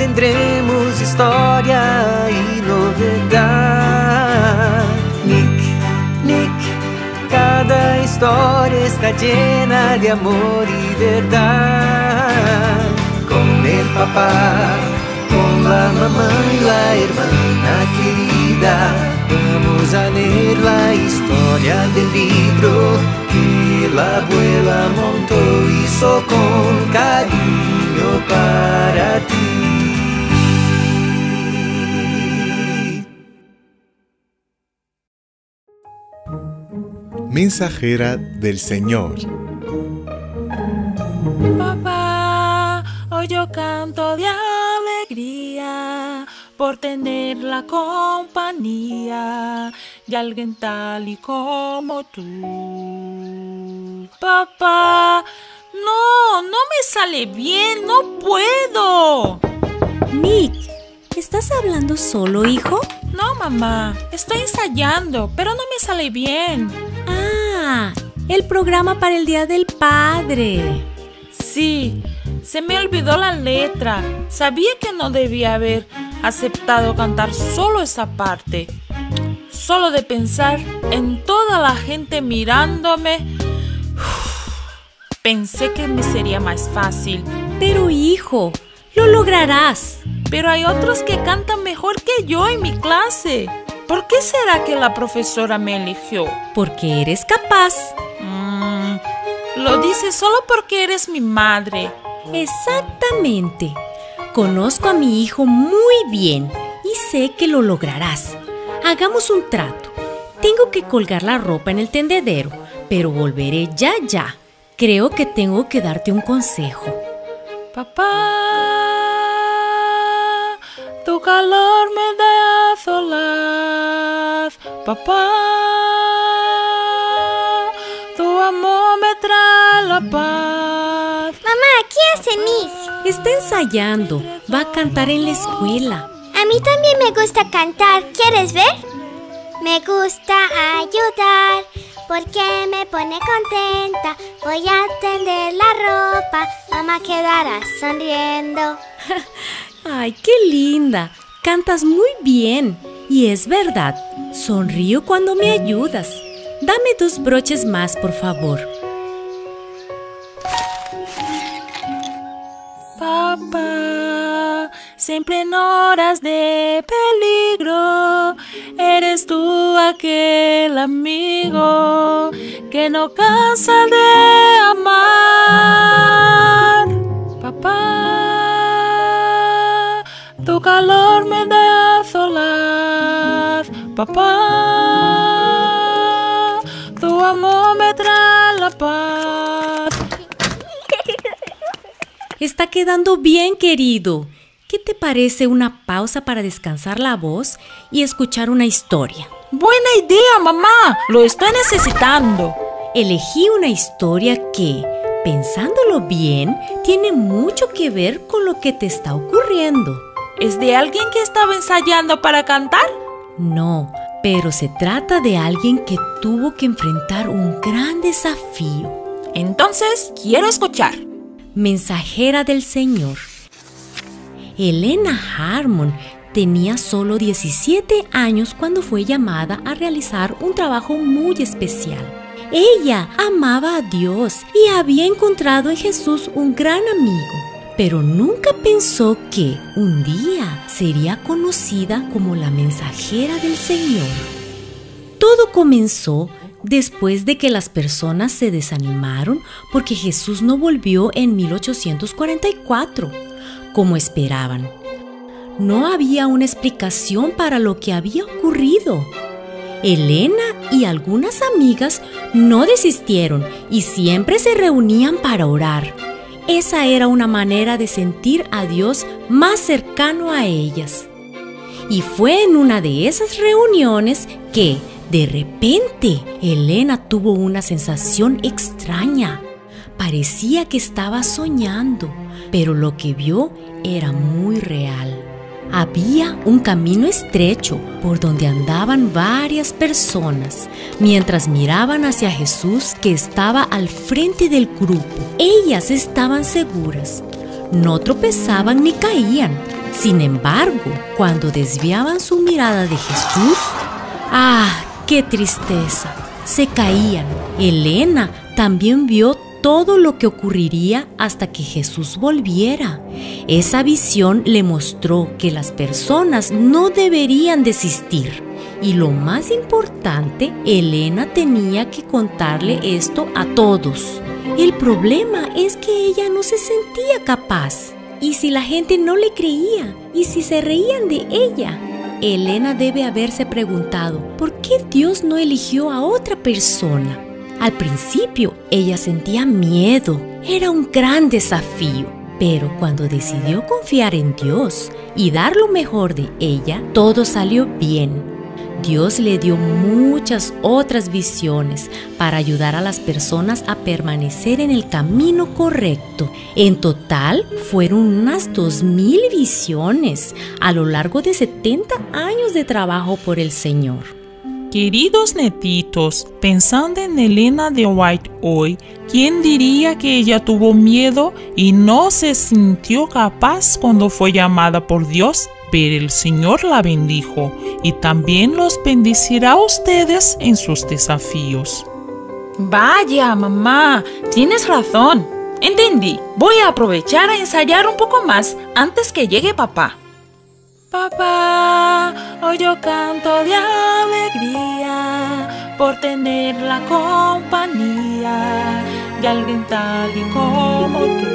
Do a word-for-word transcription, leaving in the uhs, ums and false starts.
tendremos historia y novedad. Nick, Nick, cada historia está llena de amor y verdad. Con el papá, con la mamá y la hermana querida, vamos a leer la historia del libro que la abuela montó, hizo con cariño para ti. Mensajera del Señor. Papá, hoy yo canto de alegría por tener la compañía de alguien tal y como tú. Papá, no, no me sale bien, no puedo. Nick, ¿estás hablando solo, hijo? No, mamá, estoy ensayando, pero no me sale bien. Ah, el programa para el Día del Padre. Sí, se me olvidó la letra. Sabía que no debía haber aceptado cantar solo esa parte. Solo de pensar en toda la gente mirándome, pensé que me sería más fácil. Pero hijo, lo lograrás. Pero hay otros que cantan mejor que yo en mi clase. ¿Por qué será que la profesora me eligió? Porque eres capaz. Mm, lo dices solo porque eres mi madre. Exactamente. Conozco a mi hijo muy bien y sé que lo lograrás. Hagamos un trato. Tengo que colgar la ropa en el tendedero, pero volveré ya ya. Creo que tengo que darte un consejo. Papá, tu calor me da solaz. Papá, tu amor me trae la paz. Mamá, ¿qué hace Nick? Está ensayando. Va a cantar en la escuela. A mí también me gusta cantar. ¿Quieres ver? Me gusta ayudar porque me pone contenta. Voy a tender la ropa. Mamá quedará sonriendo. ¡Ay, qué linda! Cantas muy bien. Y es verdad, sonrío cuando me ayudas. Dame dos broches más, por favor. Papá, siempre en horas de peligro, eres tú aquel amigo que no cansa de amar. Papá, tu calor me da solaz. Papá, tu amor me trae la paz. Está quedando bien, querido. ¿Qué te parece una pausa para descansar la voz y escuchar una historia? Buena idea, mamá. Lo estoy necesitando. Elegí una historia que, pensándolo bien, tiene mucho que ver con lo que te está ocurriendo. ¿Es de alguien que estaba ensayando para cantar? No, pero se trata de alguien que tuvo que enfrentar un gran desafío. Entonces, quiero escuchar. Mensajera del Señor. Elena Harmon tenía solo diecisiete años cuando fue llamada a realizar un trabajo muy especial. Ella amaba a Dios y había encontrado en Jesús un gran amigo, pero nunca pensó que un día sería conocida como la mensajera del Señor. Todo comenzó después de que las personas se desanimaron porque Jesús no volvió en mil ochocientos cuarenta y cuatro, como esperaban. No había una explicación para lo que había ocurrido. Elena y algunas amigas no desistieron y siempre se reunían para orar. Esa era una manera de sentir a Dios más cercano a ellas. Y fue en una de esas reuniones que, de repente, Elena tuvo una sensación extraña. Parecía que estaba soñando, pero lo que vio era muy real. Había un camino estrecho por donde andaban varias personas, mientras miraban hacia Jesús que estaba al frente del grupo. Ellas estaban seguras, no tropezaban ni caían. Sin embargo, cuando desviaban su mirada de Jesús, ¡ah, qué tristeza! Se caían. Elena también vio todo lo que ocurriría hasta que Jesús volviera. Esa visión le mostró que las personas no deberían desistir. Y lo más importante, Elena tenía que contarle esto a todos. El problema es que ella no se sentía capaz. ¿Y si la gente no le creía? ¿Y si se reían de ella? Elena debe haberse preguntado, ¿por qué Dios no eligió a otra persona? Al principio, ella sentía miedo. Era un gran desafío. Pero cuando decidió confiar en Dios y dar lo mejor de ella, todo salió bien. Dios le dio muchas otras visiones para ayudar a las personas a permanecer en el camino correcto. En total, fueron unas dos mil visiones a lo largo de setenta años de trabajo por el Señor. Queridos netitos, pensando en Elena de White hoy, ¿quién diría que ella tuvo miedo y no se sintió capaz cuando fue llamada por Dios? Pero el Señor la bendijo y también los bendecirá a ustedes en sus desafíos. Vaya, mamá, tienes razón. Entendí. Voy a aprovechar a ensayar un poco más antes que llegue papá. Papá, hoy yo canto de alegría por tener la compañía de alguien tal y como tú.